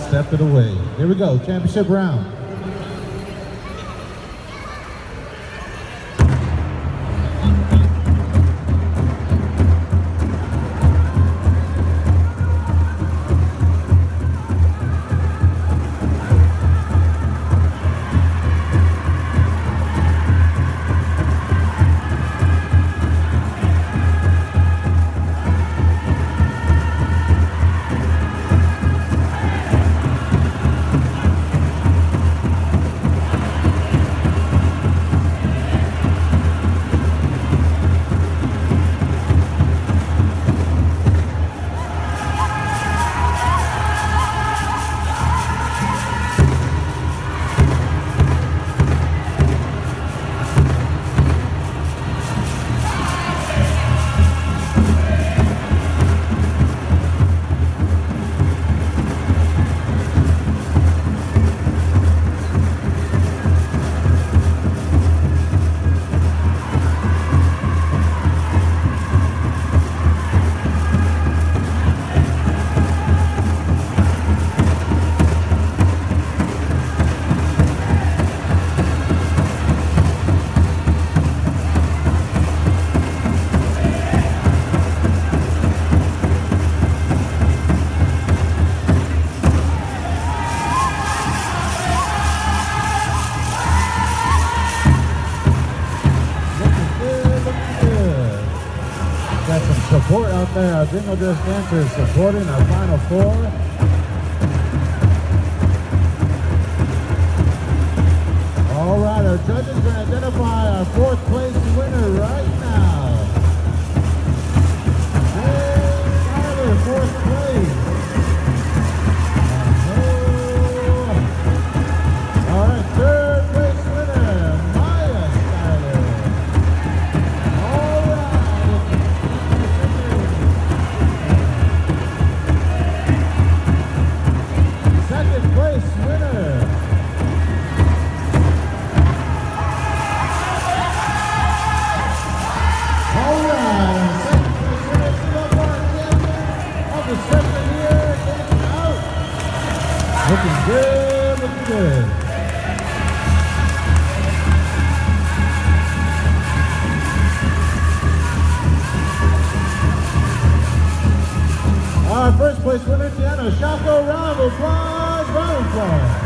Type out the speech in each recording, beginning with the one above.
step it away. Here we go, championship round. Got some support out there. Our jingle dress dancers supporting our final four. All right, our judges are going to identify our fourth place winner right now. Jay Tyler, fourth place. All right, third place winner, Maya Tyler. All right. Second place winner. All right, second place winner, Singapore champion of the second year, getting out. Looking good, looking good. Our first place winner, Tiana Shako, round of applause, round of applause.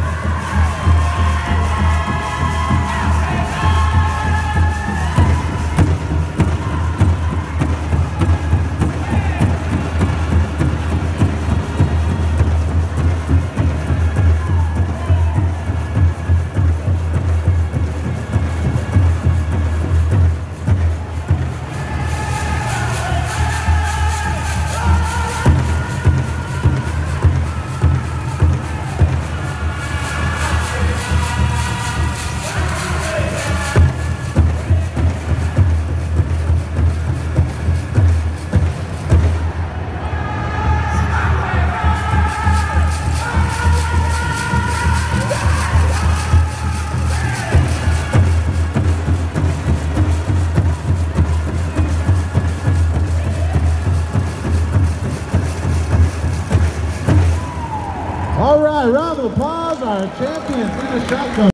All right, round of applause, our champion, Tina Shotgun.